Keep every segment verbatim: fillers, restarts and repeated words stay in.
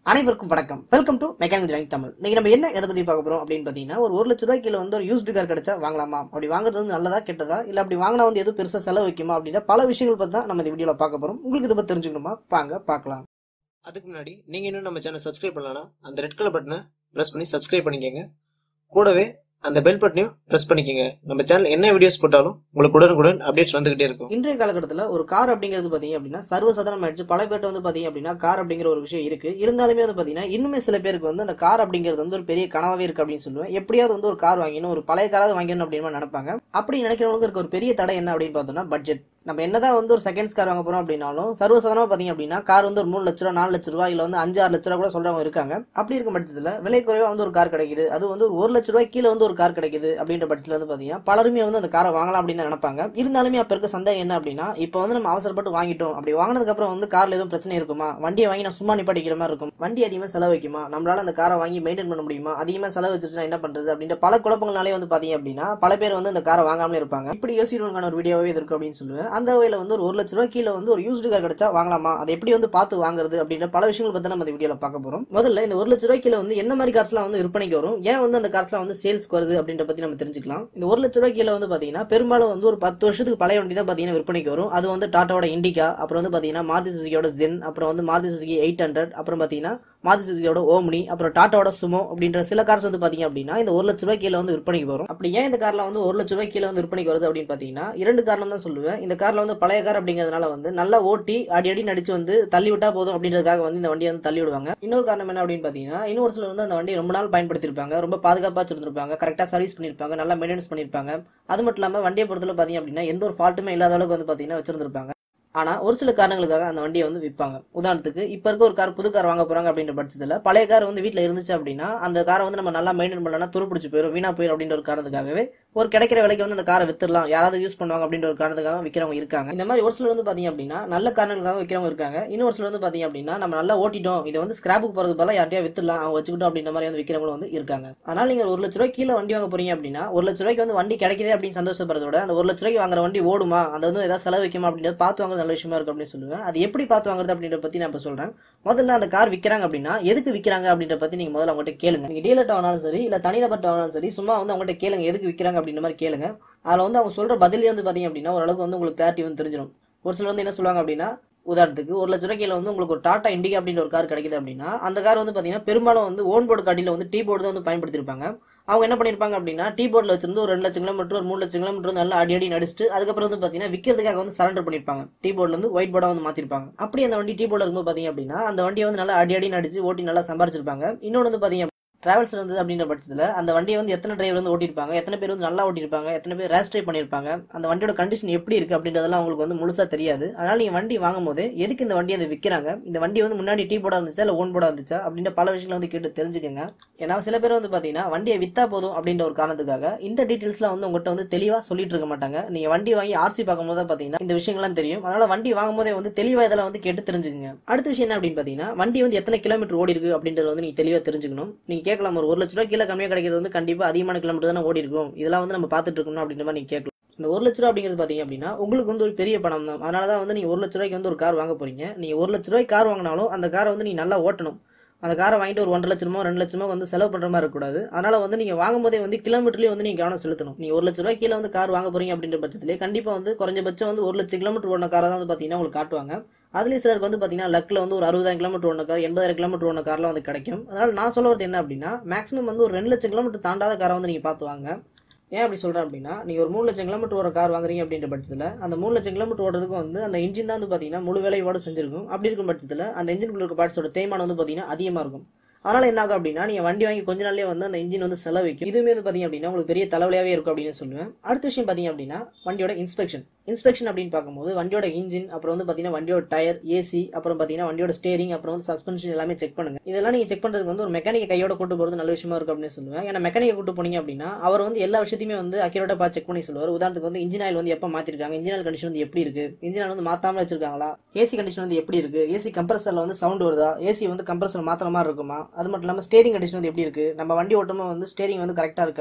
அனைவருக்கும் வணக்கம். Welcome to Mechanic Join Tamil. இன்னைக்கு நம்ம என்ன எதை பத்தி பார்க்க போறோம் அப்படின்னு பாத்தீங்கன்னா, ஒரு ஒரு லட்ச ரூபாய் கீழே வந்து ஒரு யூஸ்டு கார் கிடைச்சா வாங்கலாமா, அப்படி வாங்குறது வந்து நல்லதா கெட்டதா, இல்ல அப்படி வாங்கினா வந்து எது பெருசா செலவு வைக்குமா அப்படின்ற பல விஷயங்கள் பத்தி தான் நம்ம இந்த வீடியோல பார்க்க போறோம். உங்களுக்கு இதை பத்தி தெரிஞ்சுக்கணுமா, வாங்க பார்க்கலாம். அதுக்கு முன்னாடி நீங்க இன்னும் நம்ம சேனல் சப்ஸ்கிரைப் பண்ணலனா அந்த ரெட் கலர் பட்டனை பிரஸ் பண்ணி சப்ஸ்கிரைப் பண்ணிக்கங்க. கூடவே அந்த பெல் பட்டனையும் பிரஸ் பண்ணிக்கங்க. நம்ம சேனல் என்ன வீடியோஸ் போட்டாலும் உங்களுக்கு உடனுக்குடன் அப்டேட்ஸ் வந்துகிட்டே இருக்கும். இன்றைய காலகட்டத்தில் ஒரு கார் அப்படிங்கிறது பாத்தீங்க அப்படின்னா சர்வசாதாரணம் ஆயிடுச்சு. பல பேர்ட்ட வந்து பாத்தீங்க அப்படின்னா கார் அப்படிங்கிற ஒரு விஷயம் இருக்கு. இருந்தாலுமே வந்து பாத்தீங்கன்னா இன்னுமே சில பேருக்கு வந்து அந்த கார் அப்படிங்கிறது வந்து ஒரு பெரிய கனவாவே இருக்கு அப்படின்னு சொல்லுவேன். எப்படியாவது வந்து ஒரு கார் வாங்கணும், ஒரு பழைய காராவது வாங்கணும் அப்படின்னு நினைப்பாங்க. அப்படி நினைக்கிறவங்களுக்கு இருக்க ஒரு பெரிய தடை என்ன அப்படின்னு பார்த்தோம்னா பட்ஜெட். நம்ம என்னதான் வந்து ஒரு செகண்ட்ஸ் கார் வாங்க போறோம் அப்படின்னாலும் சர்வசாதாரணமா பாத்தீங்க அப்படின்னா கார் வந்து ஒரு மூணு லட்ச ரூபா நாலு லட்ச ரூபாய் இல்ல வந்து அஞ்சு ஆறு லட்ச ரூபா கூட சொல்றவங்க இருக்காங்க. அப்படி இருக்கும் பட்சத்துல விலை குறைவா வந்து ஒரு கார் கிடைக்குது, அது வந்து ஒரு லட்ச ரூபாய் கீழே வந்து ஒரு கார் கிடைக்குது அப்படின்ற பட்சத்துல வந்து பாத்தீங்கன்னா பலருமே வந்து அந்த காரை வாங்கலாம் அப்படின்னு நினைப்பாங்க. இருந்தாலுமே அப்ப இருக்க சந்தேகம் என்ன அப்படின்னா, இப்ப வந்து நம்ம அவசரப்பட்டு வாங்கிட்டோம், அப்படி வாங்கினதுக்கு அப்புறம் வந்து கார்ல எதுவும் பிரச்சனை இருக்குமா, வண்டியை வாங்கி நான் சும்மா நிப்பாட்டிக்கிற மாதிரி இருக்கும், வண்டி அதிகமா செலவு வைக்குமா, நம்மளால அந்த காரை வாங்கி மெயின்டைன் பண்ண முடியுமா, அதிகமா செலவு வச்சிருச்சுன்னா என்ன பண்றது அப்படின்ற பல குழப்பங்களாலே வந்து பாத்தீங்க அப்படின்னா பல பேர் வந்து அந்த காரை வாங்காமலே இருப்பாங்க. இப்படி யோசிக்கிறவங்க ஒரு வீடியோவே இருக்கு அப்படின்னு சொல்லுவேன். அந்த வகையில வந்து ஒரு லட்ச ரூபாய் கீழே வந்து ஒரு யூஸ்டு கார் கிடைச்சா வாங்கலாமா, அதை எப்படி வந்து பார்த்து வாங்குறது அப்படின்ற பல விஷயங்கள் பத்தி நம்ம இந்த வீடியோல பார்க்க போறோம். முதல்ல இந்த ஒரு லட்ச ரூபாய் கீழே வந்து என்ன மாதிரி கார்ஸ் எல்லாம் வந்து விற்பனைக்கு வரும், ஏன் வந்து அந்த கார்ஸ் எல்லாம் வந்து சேல்ஸ்க்கு வருது அப்படின்ற பத்தி நம்ம தெரிஞ்சுக்கலாம். இந்த ஒரு லட்ச ரூபாய் கீழே வந்து பாத்தீங்கன்னா பெரும்பாலும் வந்து ஒரு பத்து வருஷத்துக்கு பழைய வண்டி தான் பாத்தீங்கன்னா விற்பனைக்கு வரும். அது வந்து டாட்டாவோட இண்டிகா, அப்புறம் வந்து பாத்தீங்கன்னா மாருதி சுசுகியோட ஜென், அப்புறம் வந்து மாருதி சுசுகி எயிட் ஹண்ட்ரட், அப்புறம் பாத்தீங்கன்னா மாருதி சுசுகியோட ஓம்னி, அப்புறம் டாட்டாவோட சுமோ அப்படின்ற சில கார்ஸ் வந்து பாத்தீங்க அப்படின்னா இந்த ஒரு லட்ச ரூபாய் கீழே வந்து விற்பனைக்கு வரும். அப்படி ஏன் இந்த கார்ல வந்து ஒரு லட்ச ரூபாய் கீழே வந்து விற்பனைக்கு வருது அப்படின்னு பாத்தீங்கன்னா இரண்டு காரணம் தான் சொல்லுவேன். இந்த கார்ல வந்து பழைய கார் அப்படிங்கிறதுனால வந்து நல்லா ஓட்டி அடி அடி நடிச்சு வந்து தள்ளி விட்டா போதும் அப்படின்றதுக்காக வந்து இந்த வண்டியை வந்து தள்ளி விடுவாங்க. இன்னொரு காரணம் என்ன அப்படின்னு பாத்தீங்கன்னா, இன்னொரு சிலர் வந்து அந்த வண்டியை ரொம்ப நாள் பயன்படுத்திருப்பாங்க, ரொம்ப பாதுகாப்பா வச்சிருந்திருப்பாங்க, கரெக்டா சர்வீஸ் பண்ணிருப்பாங்க, நல்லா மெயின்டெனன்ஸ் பண்ணிருப்பாங்க. அது மட்டும் இல்லாம வண்டியை பொறுத்தவரை பாத்தீங்க அப்படின்னா எந்த ஒரு ஃபால்ட்டுமே இல்லாத அளவுக்கு வந்து பாத்தீங்கன்னா வச்சிருந்திருப்பாங்க. ஆனா ஒரு சில காரணங்களுக்காக அந்த வண்டியை வந்து விற்பாங்க. உதாரணத்துக்கு இப்ப இருக்க ஒரு கார் புது கார் வாங்க போறாங்க அப்படின்ற பட்சத்துல பழைய கார் வந்து வீட்டுல இருந்துச்சு அப்படின்னா அந்த காரை வந்து நம்ம நல்லா மெயின்டைன் பண்ணலன்னா துருப்பிடிச்சு போயிடும், வீணா போயிடும் அப்படின்ற ஒரு காரணத்துக்காகவே ஒரு கிடைக்கிற விலைக்கு வந்து அந்த காரை வித்துடலாம், யாராவது யூஸ் பண்ணுவாங்க அப்படின்ற ஒரு காரணத்துக்காக விற்கிறவங்க இருக்காங்க. இந்த மாதிரி ஒரு சிலர் வந்து பாத்தீங்க அப்படின்னா நல்ல காரணங்களுக்காக விற்கிறவங்க இருக்காங்க. இன்னொரு சிலர் வந்து பாத்தீங்க அப்படின்னா நம்ம நல்லா ஓட்டிட்டோம், இதை வந்து ஸ்கிராப்புக்கு போறது போல யார்ட்டையா வித்துடலாம், அவங்க வச்சுக்கிட்டோம் அப்படின்ற மாதிரி வந்து விற்கிறவங்களும் வந்து இருக்காங்க. அதனால நீங்க ஒரு லட்ச ரூபாய் கீழே வண்டி வாங்க போறீங்க அப்படின்னா ஒரு லட்ச ரூபாய்க்கு வந்து வண்டி கிடைக்குது அப்படின்னு சந்தோஷப்படுறத விட அந்த ஒரு லட்ச ரூபாய்க்கு வாங்குற வண்டி ஓடுமா, அது வந்து ஏதாவது செலவு வைக்குமா அப்படின்றது பார்த்து வாங்குறது நல்ல விஷயமா இருக்கு அப்படின்னு சொல்லுவேன். அது எப்படி பார்த்து வாங்குறது அப்படின்ற பத்தி நான் இப்ப சொல்றேன். முதல்ல அந்த கார் விற்கிறாங்க அப்படின்னா எதுக்கு விற்கிறாங்க அப்படின்ற பத்தி நீங்க முதல்ல அவங்ககிட்ட கேளுங்க. நீங்க டீலர்ட்ட ஆனாலும் சரி இல்ல தனிநபர்ட்ட ஆனாலும் சரி, சும்மா வந்து அவங்ககிட்ட கேளுங்க எதுக்கு விற்கிறாங்க அப்படின்ற மாதிரி கேளுங்க. அதுல வந்து அவங்க சொல்ற பதிலே வந்து பாத்தீங்க அப்படின்னா ஓரளவுக்கு வந்து உங்களுக்கு கிளாரிட்டி வந்து தெரிஞ்சிடும். ஒரு சிலர் வந்து என்ன சொல்லுவாங்க அப்படின்னா, உதாரணத்துக்கு ஒரு லட்ச ரூபாய்க்கு வந்து உங்களுக்கு ஒரு டாடா இண்டிகா அப்படின்ற ஒரு கார் கிடைக்குது அப்படின்னா அந்த கார் வந்து பாத்தீங்கன்னா பெரும்பாலும் வந்து ஓன் போர்டு காட்டில வந்து டீ போர்டு தான் வந்து பயன்படுத்திருப்பாங்க. அவங்க என்ன பண்ணிருப்பாங்க அப்படின்னா டீ போர்ட்ல வச்சிருந்து ஒரு ரெண்டு லட்சம் கிலோமீட்டர் ஒரு மூணு லட்சம் கிலோமீட்டர் நல்லா அடி அடி நடிச்சுட்டு அதுக்கப்புறம் வந்து பாத்தீங்கன்னா விற்கிறதுக்காக வந்து சரண்டர் பண்ணிருப்பாங்க. டீ போர்ட்ல இருந்து ஒயிட் போர்டா வந்து மாத்திருப்பாங்க. அப்படி அந்த வண்டி டீ போர்ட்ல இருக்கும்போது பாத்தீங்க அப்படின்னா அந்த வண்டியை வந்து நல்லா அடி அடி நடிச்சு ஓட்டி நல்லா சம்பாரிச்சிருப்பாங்க. இன்னொன்று வந்து பாத்தீங்க டிராவல்ஸ் இருந்தது அப்படின்ற பட்சத்துல அந்த வண்டியை வந்து எத்தனை டிரைவர் வந்து ஓட்டிருப்பாங்க, எத்தனை பேர் வந்து நல்லா ஓட்டிருப்பாங்க, எத்தனை பேர் ரேஸ் ட்ரைவ் பண்ணிருப்பாங்க, அந்த வண்டியோட கண்டிஷன் எப்படி இருக்கு அப்படின்றதெல்லாம் உங்களுக்கு வந்து முழுசா தெரியாது. அதனால நீங்க வண்டி வாங்கும் போது எதுக்கு இந்த வண்டியை வந்து விற்கிறாங்க, இந்த வண்டி வந்து முன்னாடி டீ போர்டா இருந்துச்சா இல்ல ஓன் போர்டா இருந்துச்சா அப்படின்ற பல விஷயங்களை வந்து கேட்டு தெரிஞ்சுக்கங்க. ஏன்னா சில பேர் வந்து பாத்தீங்கன்னா வண்டியை வித்தா போதும் அப்படின்ற ஒரு காரணத்துக்காக இந்த டீடைல்ஸ்லாம் வந்து உங்கள்கிட்ட வந்து தெளிவா சொல்லிட்டு இருக்க மாட்டாங்க. நீங்க வண்டி வாங்கி ஆர்சி பார்க்கும் போது பாத்தீங்கன்னா இந்த விஷயங்கள்லாம் தெரியும். அதனால வண்டி வாங்கும் போதே வந்து தெளிவா இதெல்லாம் வந்து கேட்டு தெரிஞ்சுக்கங்க. அடுத்த விஷயம் என்ன அப்படின்னு பாத்தீங்கன்னா வண்டி வந்து எத்தனை கிலோமீட்டர் ஓடி இருக்கு அப்படின்றது வந்து நீங்க தெளிவா தெரிஞ்சுக்கணும். நீங்க கேட்கலாம் ஒரு ஒரு லட்ச ரூபாய் கீழே கம்மியா கிடைக்கிறது வந்து கண்டிப்பா அதிகமான கிலோமீட்டர் தானே ஓடி இருக்கும், இதெல்லாம் வந்து நம்ம பார்த்துட்டு இருக்கணும் அப்படின்ற மாதிரி நீங்க கேட்கலாம். இந்த ஒரு லட்ச ரூபாய் அப்படிங்கிறது பாத்தீங்க அப்படின்னா உங்களுக்கு வந்து ஒரு பெரிய பணம் தான். அதனாலதான் வந்து நீங்க ஒரு லட்ச ரூபாய்க்கு வந்து ஒரு கார் வாங்க போறீங்க. நீங்க ஒரு லட்ச ரூபாய்க்கு கார் வாங்கினாலும் அந்த காரை வந்து நீங்க நல்லா ஓட்டணும். அந்த காரை வாங்கிட்டு ஒரு ஒன்றரை லட்சமோ ரெண்டு லட்சமோ வந்து செலவு பண்ற மாதிரி இருக்கக்கூடாது. அதனால வந்து நீங்க வாங்கும் போதே வந்து கிலோமீட்டர்லயே வந்து நீங்க கவனம் செலுத்தணும். நீங்க ஒரு லட்ச ரூபாய் கீழே வந்து கார் வாங்க போறீங்க அப்படின்ற பட்சத்திலே கண்டிப்பா வந்து குறைஞ்சபட்சம் வந்து ஒரு லட்சம் கிலோமீட்டர் ஓடின காரை தான் வந்து பாத்தீங்கன்னா உங்களுக்கு காட்டுவாங்க. அதுலயும் சிலருக்கு வந்து பாத்தீங்கன்னா லக்ல வந்து ஒரு அறுபதாயிரம் கிலோமீட்டர் ஓடின கார் எண்பதாயிரம் கிலோமீட்டர் ஓடின கார்லாம் வந்து கிடைக்கும். அதனால நான் சொல்ல வரது என்ன அப்படின்னா மேக்ஸிமம் வந்து ஒரு ரெண்டு லட்சம் கிலோமீட்டர் தாண்டாத காரை வந்து நீங்க பார்த்து வாங்க. ஏன் அப்படி சொல்றேன் அப்படின்னா நீங்க ஒரு மூணு லட்சம் கிலோமீட்டர் ஒரு கார் வாங்குறீங்க அப்படின்ற பட்சத்துல அந்த மூணு லட்சம் கிலோமீட்டர் ஓடுறதுக்கு வந்து அந்த இன்ஜின் தான் வந்து பாத்தீங்கன்னா முழு வேலையோட செஞ்சிருக்கும். அப்படி இருக்கும் பட்சத்துல அந்த இன்ஜின் இருக்க பார்ட்ஸோட தேய்மானம் வந்து பாத்தீங்கன்னா அதிகமா இருக்கும். அதனால என்ன ஆகும் அப்படின்னா நீங்க வண்டி வாங்கி கொஞ்ச நாள்லயே வந்து அந்த இன்ஜின் வந்து செலவிக்கும். இதுவுமே வந்து பாத்தீங்க அப்படின்னா உங்களுக்கு பெரிய தலைவலியாவே இருக்கும் அப்படின்னு சொல்லுவேன். அடுத்த விஷயம் பாத்தீங்க அப்படின்னா வண்டியோட இன்ஸ்பெக்ஷன். இன்ஸ்பெக்ஷன் அப்படின்னு பார்க்கும்போது வண்டியோட இன்ஜின், அப்புறம் வந்து பாத்தீங்கன்னா வண்டியோட டயர், ஏசி, அப்புறம் பாத்தீங்கன்னா வண்டியோட ஸ்டேரிங், அப்புறம் வந்து சஸ்பென்ஷன் எல்லாமே செக் பண்ணுங்க. இதெல்லாம் நீங்க செக் பண்றதுக்கு வந்து ஒரு மெக்கானிக் கையோட கூட்டு போறது நல்ல விஷயமா இருக்கும் அப்படின்னு சொல்லுவேன். ஏன்னா மெக்கானிக் கூட்டு போனீங்க அப்படின்னா அவர் வந்து எல்லா விஷயத்தையுமே வந்து அக்யூரேட்டா பார்த்து செக் பண்ணி சொல்லுவார். உதாரணத்துக்கு வந்து இன்ஜின் ஆயில் வந்து எப்ப மாத்திருக்காங்க, இன்ஜின் ஆயில் கண்டிஷன் வந்து எப்படி இருக்கு, இன்ஜின் ஆயில் வந்து மாத்தாம வச்சிருக்காங்களா, ஏசி கண்டிஷன் வந்து எப்படி இருக்கு, ஏசி கம்ப்ரஸர்ல வந்து சவுண்ட் வருதா, ஏசி வந்து கம்ப்ரஸர் மாத்திர மாதிரி இருக்குமா, அது மட்டும் இல்லாம ஸ்டேரிங் கண்டிஷன் வந்து எப்படி இருக்கு, நம்ம வண்டி ஓட்டமா வந்து ஸ்டேரிங் வந்து கரெக்டா இருக்கா,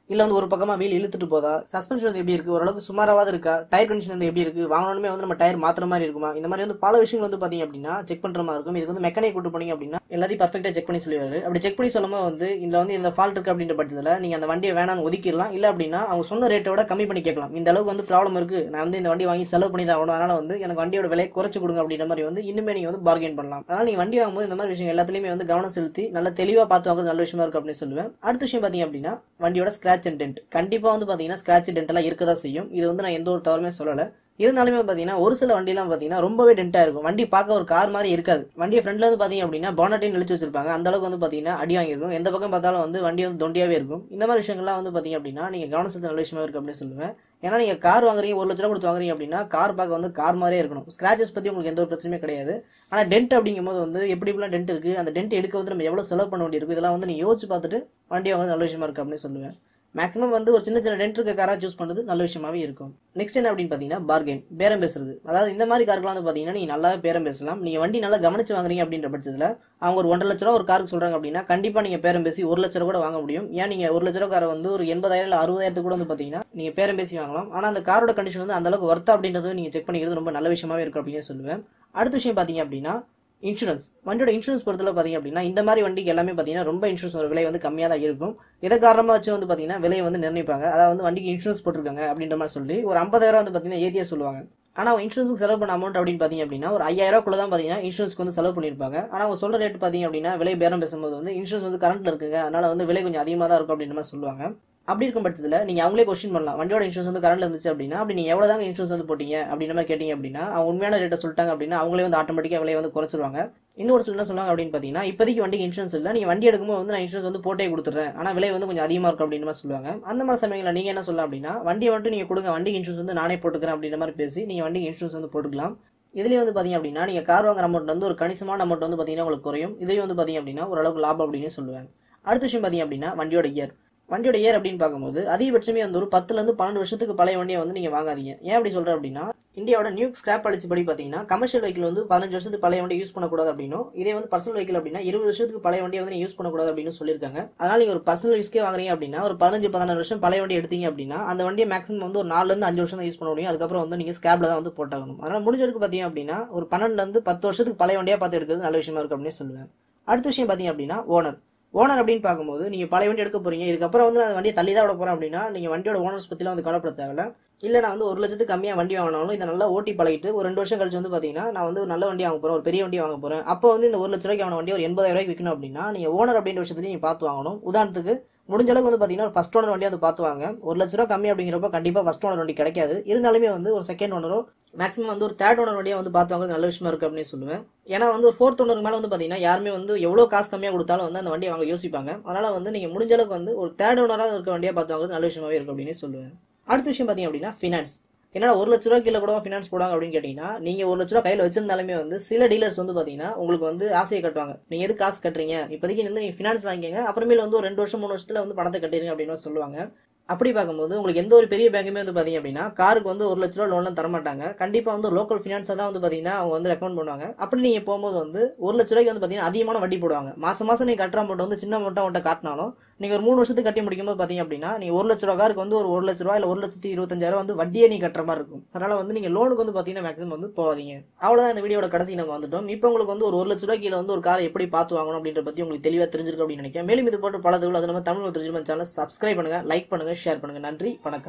இல்ல வந்து ஒரு பக்கமா வீல் இழுத்துட்டு போதா, சஸ்பென்ஷன் வந்து எப்படி இருக்கு, ஓரளவுக்கு சுமாராவது இருக்கா, டயர் கண்டிஷன் வந்து எப்படி இருக்கு, வாங்கணுமே வந்து நம்ம டயர் மாத்திர மாதிரி இருக்குமா, இந்த மாதிரி வந்து பல விஷயங்கள் வந்து பாத்தீங்க அப்படின்னா செக் பண்ற மாதிரி இருக்கும். இதுக்கு வந்து மெக்கானிக் கூட்டு போனீங்க அப்படின்னா எல்லாத்தையும் பர்ஃபெக்டா செக் பண்ணி சொல்லுவாரு. அப்படி செக் பண்ணி சொல்லும்போது வந்து இதுல வந்து இந்த ஃபால்ட் இருக்கு அப்படின்ற பட்சத்துல நீங்க அந்த வண்டியை வேணாம்னு ஒதுக்கிடலாம். இல்ல அப்படின்னா அவங்க சொன்ன ரேட்டை விட கம்மி பண்ணி கேட்கலாம். இந்த அளவுக்கு வந்து ப்ராப்ளம் இருக்கு, நான் வந்து இந்த வண்டி வாங்கி செலவு பண்ணி தான் ஆகணும், அதனால வந்து எனக்கு வண்டியோட விலையை குறைச்சு கொடுங்க அப்படின்ற மாதிரி வந்து இன்னுமே நீங்க வந்து பார்கெயின் பண்ணலாம். அதனால நீங்க வண்டி வாங்கும்போது இந்த மாதிரி விஷயம் எல்லாத்துலயுமே வந்து கவனம் செலுத்தி நல்ல தெளிவா பார்த்து வாங்குறது நல்ல விஷயமா இருக்கு அப்படின்னு சொல்லுவேன். அடுத்த விஷயம் பாத்தீங்க அப்படின்னா வண்டியோட ஸ்கிராச் அண்ட் டென்ட். கண்டிப்பா வந்து பாத்தீங்கன்னா ஸ்கிராச் டென்ட் எல்லாம் இருக்கதான் செய்யும். இது வந்து நான் எந்த ஒரு தவறுமே சொல்லல. இருந்தாலுமே பாத்தீங்கன்னா ஒரு சில வண்டி எல்லாம் பாத்தீங்கன்னா ரொம்பவே டென்ட்டா இருக்கும். வண்டி பார்க்க ஒரு கார் மாதிரி இருக்காது. வண்டியை ஃப்ரண்ட்ல வந்து பாத்தீங்க அப்படின்னா பானட்டையும் நெளிச்சு வச்சிருப்பாங்க. அந்த அளவுக்கு வந்து பாத்தீங்கன்னா அடி வாங்கிருக்கும். எந்த பக்கம் பார்த்தாலும் வந்து வண்டி வந்து தொண்டியாவே இருக்கும். இந்த மாதிரி விஷயங்கள்லாம் வந்து பாத்தீங்க அப்படின்னா நீங்க கவனம் செலுத்த நல்ல விஷயமா இருக்கு அப்படின்னு சொல்லுவேன். ஏன்னா நீங்க கார் வாங்குறீங்க, ஒரு லட்ச ரூபா கொடுத்து வாங்குறீங்க அப்படின்னா கார் பார்க்க வந்து கார் மாதிரியே இருக்கணும். ஸ்கிராச்சஸ் பத்தி உங்களுக்கு எந்த ஒரு பிரச்சனையும் கிடையாது. ஆனா டென்ட் அப்படிங்கும் போது வந்து எப்படி இப்படிலாம் டென்ட் இருக்கு, அந்த டென்ட் எடுக்க வந்து நம்ம எவ்வளவு செலவு பண்ண வேண்டியிருக்கும், இதெல்லாம் வந்து நீங்க யோசிச்சு பார்த்துட்டு வண்டி வாங்குறது நல்ல விஷயமா இருக்கு அப்படின்னு சொல்லுவேன். மேக்ஸிமம் வந்து ஒரு சின்ன சின்ன டென்ட் இருக்க காரா சூஸ் பண்றது நல்ல விஷயமாவே இருக்கும். நெக்ஸ்ட் என்ன அப்படின்னு பாத்தீங்கன்னா பார்கெயின், பேரம் பேசுறது. அதாவது இந்த மாதிரி காருக்குலாம் வந்து பாத்தீங்கன்னா நீங்க நல்லாவே பேரம் பேசலாம். நீங்க வண்டி நல்லா கவனிச்சு வாங்குறீங்க அப்படின்ற பட்சத்துல அவங்க ஒரு ஒன்றரை லட்ச ரூபா ஒரு காருக்கு சொல்றாங்க அப்படின்னா கண்டிப்பா நீங்க பேரம் பேசி ஒரு லட்ச ரூபா கூட வாங்க முடியும். ஏன் நீங்க ஒரு லட்ச ரூபா காரை வந்து ஒரு எண்பதாயிரம் இல்ல அறுபதாயிரத்துக்கு கூட வந்து பாத்தீங்கன்னா நீங்க பேரம் பேசி வாங்கலாம். ஆனா அந்த காரோட கண்டிஷன் வந்து அந்த அளவுக்கு வர்த்தா அப்படின்றது நீங்க செக் பண்ணிக்கிறது ரொம்ப நல்ல விஷயமாவே இருக்கும் அப்படின்னு சொல்லுவேன். அடுத்த விஷயம் பாத்தீங்க அப்படின்னா இன்சூரன்ஸ். வண்டியோட இன்சூரன்ஸ் பொறுத்தல பாத்தீங்க அப்படின்னா இந்த மாதிரி வண்டிக்கு எல்லாமே பாத்தீங்கன்னா ரொம்ப இன்சூரன்ஸ் விலை வந்து கம்மியா தான் இருக்கும். இதை காரணமா வச்சு வந்து பாத்தீங்கன்னா விலையை வந்து நிர்ணயிப்பாங்க. அதாவது வந்து வண்டிக்கு இன்சூரன்ஸ் போட்டிருக்காங்க அப்படின்ற மாதிரி சொல்லி ஒரு ஐம்பதாயிரம் வந்து பாத்தீங்கன்னா ஏத்தியா சொல்லுவாங்க. ஆனா அவங்க இன்சூரன்ஸ்க்கு செலவு பண்ண அமௌண்ட் அப்படின்னு பாத்தீங்க அப்படின்னா ஒரு ஐயாயிரம் ரூபாய்க்குள்ள தான் பாத்தீங்கன்னா இன்சூரன்ஸ்க்கு வந்து செலவு பண்ணிருப்பாங்க. ஆனா அவங்க சொல்ற ரேட் பாத்தீங்க அப்படின்னா விலை பேரம் பேசும்போது வந்து இன்சூரன்ஸ் வந்து கரண்ட்ல இருக்குங்க, அதனால வந்து விலை கொஞ்சம் அதிகமா தான் இருக்கும் அப்படின்ற மாதிரி சொல்லுவாங்க. அப்படி இருக்கும் பட்சத்துல நீங்க அவங்களே கொஸ்டின் பண்ணலாம், வண்டியோட இன்சூரன்ஸ் வந்து கரண்ட்ல இருந்துச்சு அப்படின்னா அப்படி நீங்க எவ்வளவுதாங்க இன்சூரன்ஸ் வந்து போட்டீங்க அப்படின்ற மாதிரி கேட்டீங்க அப்படின்னா அவங்க உண்மையான ரேட்டை சொல்லிட்டாங்க அப்படின்னா அவங்களே வந்து ஆட்டோமேட்டிக்கா விலையை வந்து குறைச்சிருவாங்க. இன்னொரு சில என்ன சொல்லுவாங்க அப்படின்னு பாத்தீங்கன்னா இப்போதைக்கு வண்டிக்கு இன்சூரன்ஸ் இல்ல, நீங்க வண்டி எடுக்கும்போது வந்து நான் இன்சூரன்ஸ் வந்து போட்டே கொடுத்துறேன், ஆனா விலை வந்து கொஞ்சம் அதிகமா இருக்கும் அப்படின்னு மாதிரி சொல்லுவாங்க. அந்த மாதிரி சமயங்கள நீங்க என்ன சொல்லலாம் அப்படின்னா வண்டியை மட்டும் நீங்க கொடுங்க, வண்டிக்கு இன்சூரன்ஸ் வந்து நானே போட்டுக்கிறேன் அப்படின்ற மாதிரி பேசி நீங்க வண்டிக்கு இன்சூரன்ஸ் வந்து போட்டுக்கலாம். இதுலயே வந்து பாத்தீங்க அப்படின்னா நீங்க கார் வாங்குற அமௌண்ட் வந்து ஒரு கணிசமான அமௌண்ட் வந்து பாத்தீங்கன்னா உங்களுக்கு குறையும். இதையும் வந்து பாத்தீங்க அப்படின்னா ஓரளவுக்கு லாபம் அப்படின்னு சொல்லுவாங்க. அடுத்த விஷயம் பாத்தீங்க அப்படின்னா வண்டியோட இயர். வண்டியோட இயர் அப்படின்னு பார்க்கும்போது அதிகபட்சமே வந்து ஒரு பத்துல இருந்து பன்னெண்டு வருஷத்துக்கு பழைய வண்டியை வந்து நீங்க வாங்காதீங்க. ஏன் அப்படி சொல்றேன் அப்படின்னா இந்தியாவோட நியூ ஸ்கிராப் பாலிசி படி பாத்தீங்கன்னா கமர்ஷியல் வெஹிக்கிள் வந்து பதினஞ்சு வருஷத்துக்கு பழைய வண்டி யூஸ் பண்ணக்கூடாது அப்படின்னும், இதே வந்து பர்சனல் வெஹிக்கிள் அப்படின்னா இருபது வருஷத்துக்கு பழைய வண்டியை வந்து யூஸ் பண்ணக்கூடாது அப்படின்னு சொல்லியிருக்காங்க. அதனால நீங்க ஒரு பர்சனல் யூஸ்க்கே வாங்குறீங்க அப்படின்னா ஒரு பதினஞ்சு பதினாறு வருஷம் பழைய வண்டி எடுத்தீங்க அப்படின்னா அந்த வண்டியை மேக்ஸிமம் வந்து ஒரு நாலுல இருந்து அஞ்சு வருஷம் தான் யூஸ் பண்ண முடியும். அதுக்கப்புறம் வந்து நீங்க ஸ்கிராப்ல தான் வந்து போட்டாகணும். அதனால முடிஞ்சதுக்கு பாத்தீங்க அப்படின்னா ஒரு பன்னெண்டுல இருந்து பத்து வருஷத்துக்கு பழைய வண்டியா பார்த்து எடுக்கிறது நல்ல விஷயமா இருக்கு அப்படின்னு சொல்லுவேன். அடுத்த விஷயம் பாத்தீங்க அப்படின்னா ஓனர். ஓனர் அப்படின்னு பார்க்கும்போது நீங்க பழைய வண்டி எடுக்க போறீங்க, இதுக்கப்புறம் வந்து நான் வண்டியை தள்ளி தான் விட போறேன் அப்படின்னா நீங்க வண்டியோட ஓனர்ஸ் பத்திலாம் வந்து கவலைப்பட தேவையில்ல. இல்ல நான் வந்து ஒரு லட்சத்துக்கு கம்மியா வண்டி வாங்கினாலும் இதை நல்லா ஓட்டி பழகிட்டு ஒரு ரெண்டு வருஷம் கழிச்சு வந்து பாத்தீங்கன்னா நான் வந்து ஒரு நல்ல வண்டி வாங்க போறேன், ஒரு பெரிய வண்டி வாங்க போறேன், அப்போ வந்து இந்த ஒரு லட்ச ரூபாய்க்கு வாங்கின வண்டி ஒரு எண்பதாயிரம் ரூபாய்க்கு விற்கணும் அப்படின்னா நீங்க ஓனர் அப்படின்ற விஷயத்துல நீங்க பார்த்து வாங்கணும். உதாரணத்துக்கு முடிஞ்ச அளவுக்கு வந்து பாத்தீங்கன்னா ஃபர்ஸ்ட் ஓனர் வண்டி வந்து பார்த்து வாங்க. ஒரு லட்ச ரூபா கம்மி அப்படிங்கிறப்ப கண்டிப்பா ஃபர்ஸ்ட் ஓனர் வண்டி கிடைக்காது. இருந்தாலுமே வந்து ஒரு செகண்ட் ஓனரோ மேக்ஸிமம் வந்து ஒரு தேர்ட் ஓனர் வண்டியா வந்து பார்த்து வாங்குறது நல்ல விஷயமா இருக்கு அப்படின்னு சொல்லுவேன். ஏன்னா வந்து ஒரு ஃபோர்த் ஓனர் மேல வந்து பாத்தீங்கன்னா யாருமே வந்து எவ்வளவு காசு கம்மியா கொடுத்தாலும் வந்து அந்த வண்டியை வாங்க யோசிப்பாங்க. அதனால வந்து நீங்க முடிஞ்ச அளவுக்கு வந்து ஒரு தேர்ட் ஓனரா இருக்க வண்டியா பார்த்து வாங்குறது நல்ல விஷயமாவே இருக்கு அப்படின்னு சொல்லுவேன். அடுத்த விஷயம் பாத்தீங்க அப்படின்னா ஃபினான்ஸ். என்னடா ஒரு லட்ச ரூபாய் கீழே கூட ஃபினான்ஸ் போடாங்க அப்படின்னு கேட்டீங்கன்னா நீங்க ஒரு லட்ச ரூபாய் கையில வச்சிருந்தாலுமே வந்து சில டீலர்ஸ் வந்து பாத்தீங்கன்னா உங்களுக்கு வந்து ஆசையை கட்டுவாங்க. நீங்க எது காசு கட்டுறீங்க, இப்போதைக்கு வந்து நீங்க ஃபினான்ஸ் வாங்கிக்கங்க, அப்புறமேல வந்து ஒரு ரெண்டு வருஷம் மூணு வருஷத்துல வந்து பணத்தை கட்டிடுங்க அப்படின்னு சொல்லுவாங்க. அப்படி பார்க்கும்போது உங்களுக்கு எந்த ஒரு பெரிய பேங்குமே வந்து பாத்தீங்க அப்படின்னா காருக்கு வந்து ஒரு லட்ச ரூபா லோன்லாம் தர மாட்டாங்க. கண்டிப்பா வந்து லோக்கல் ஃபினான்ஸா தான் வந்து பாத்தீங்கன்னா அவங்க வந்து ரெக்கமெண்ட் பண்ணுவாங்க. அப்படி நீங்க போகும்போது வந்து ஒரு லட்ச ரூபாய்க்கு வந்து பாத்தீங்கன்னா அதிகமான வட்டி போடுவாங்க. மாசம் மாசம் நீங்க கட்டுற அமௌண்ட் வந்து சின்ன அமௌண்ட் அவன்கிட்ட காட்டினாலும் நீங்க ஒரு மூணு வருஷத்துக்கு கட்டி முடிக்கும் போது பாத்தீங்க அப்படின்னா நீங்க ஒரு லட்ச ரூபா காருக்கு வந்து ஒரு ஒரு லட்ச ரூபாய் இல்ல ஒரு லட்சத்தி இருபத்தஞ்சாயிரம் வந்து வட்டியே நீங்க கட்டுற மாதிரி இருக்கும். அதனால வந்து நீங்க லோனுக்கு வந்து பாத்தீங்கன்னா மேக்ஸிமம் வந்து போவாதீங்க. அவ்வளவுதான் இந்த வீடியோட கடைசி நம்ம வந்துட்டோம். இப்போ உங்களுக்கு வந்து ஒரு ஒரு லட்ச ரூபாய் கீழே வந்து ஒரு காரை எப்படி பார்த்து வாங்கணும் அப்படின்ற பத்தி உங்களுக்கு தெளிவா தெரிஞ்சிருக்கு அப்படின்னு நினைக்கிறேன். மேலும் இது போட்டு பல தகவல் அது நம்ம தமிழ் தெரிஞ்சுமா சேனல் சப்ஸ்கிரைப் பண்ணுங்க, லைக் பண்ணுங்க, ஷேர் பண்ணுங்க. நன்றி, வணக்கம்.